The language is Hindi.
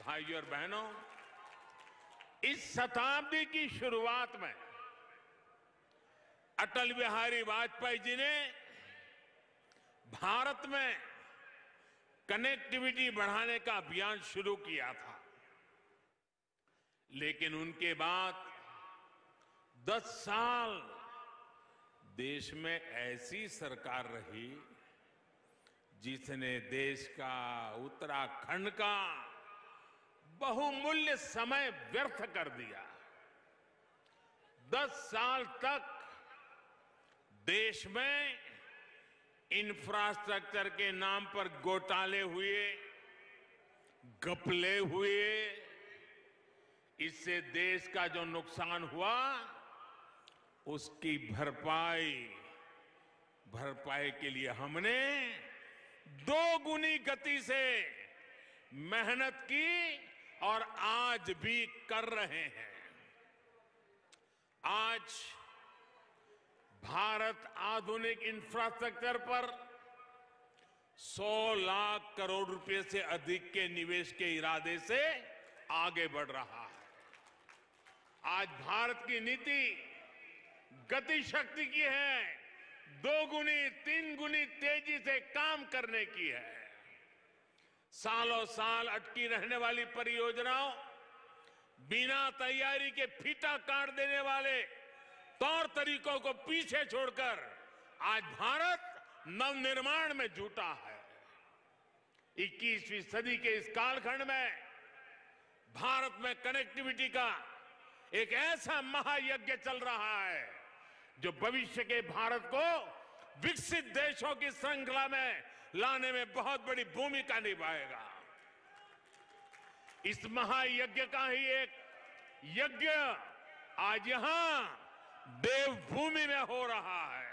भाइयों और बहनों, इस शताब्दी की शुरुआत में अटल बिहारी वाजपेयी जी ने भारत में कनेक्टिविटी बढ़ाने का अभियान शुरू किया था। लेकिन उनके बाद 10 साल देश में ऐसी सरकार रही जिसने देश का, उत्तराखंड का बहुमूल्य समय व्यर्थ कर दिया। 10 साल तक देश में इंफ्रास्ट्रक्चर के नाम पर घोटाले हुए, घपले हुए। इससे देश का जो नुकसान हुआ उसकी भरपाई के लिए हमने 2 गुनी गति से मेहनत की और आज भी कर रहे हैं। आज भारत आधुनिक इंफ्रास्ट्रक्चर पर 100 लाख करोड़ रुपए से अधिक के निवेश के इरादे से आगे बढ़ रहा है। आज भारत की नीति गति शक्ति की है, 2 गुनी 3 गुनी तेजी से काम करने की है। सालों साल अटकी रहने वाली परियोजनाओं, बिना तैयारी के फीता काट देने वाले तौर तरीकों को पीछे छोड़कर आज भारत नवनिर्माण में जुटा है। 21वीं सदी के इस कालखंड में भारत में कनेक्टिविटी का एक ऐसा महायज्ञ चल रहा है जो भविष्य के भारत को विकसित देशों की श्रृंखला में लाने में बहुत बड़ी भूमिका निभाएगा। इस महायज्ञ का ही एक यज्ञ आज यहां देवभूमि में हो रहा है।